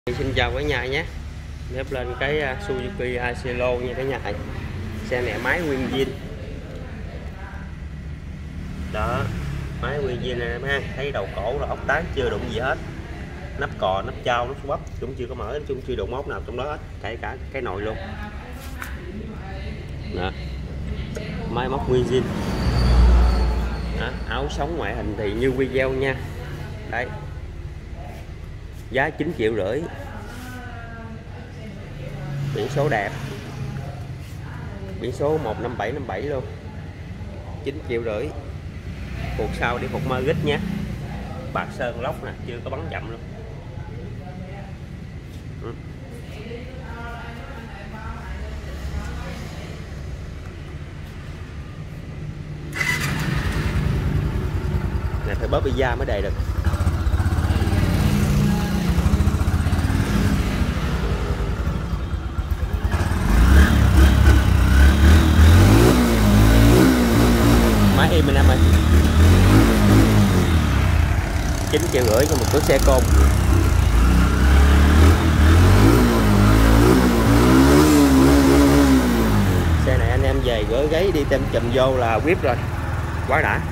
Xin chào cả nhà nhé. Nếp lên cái Suzuki Cielo nha cả nhà. Xe này máy nguyên zin. Đó, máy nguyên zin này em ha. Thấy đầu cổ là ốc tán chưa đụng gì hết. Nắp cò, nắp trao, nắp bắp cũng chưa có mở, cũng chưa đụng móc nào trong đó hết, kể cả cái nồi luôn. Đó. Máy móc nguyên zin. Đó, áo sống ngoại hình thì như video nha. Đấy. Giá 9,5 triệu. Biển số đẹp, biển số 15757 luôn, 9,5 triệu. Cuộc sau đi phục Magic nhé, bạc sơn lốc nè, chưa có bắn chậm luôn. Này phải bóp bi da mới đầy được. Máy im anh em ơi, 9,5 triệu cho một cỗ xe côn. Xe này anh em về gửi gáy đi tem chùm vô là whip rồi, quá đã.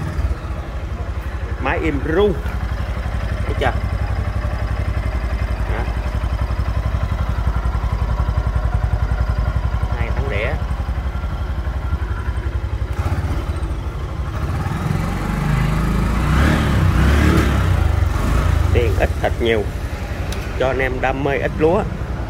Máy im ru, thấy chưa? Đó. 2 thắng đĩa. Tiền ít thật nhiều cho anh em đam mê ít lúa.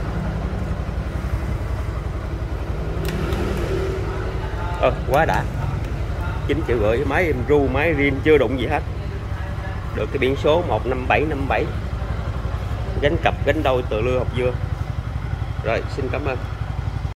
Quá đã, 9,5 triệu. Máy em ru, máy rim chưa đụng gì hết. Được cái biển số 15757, gánh cặp gánh đôi từ lưa học dưa. Rồi, xin cảm ơn.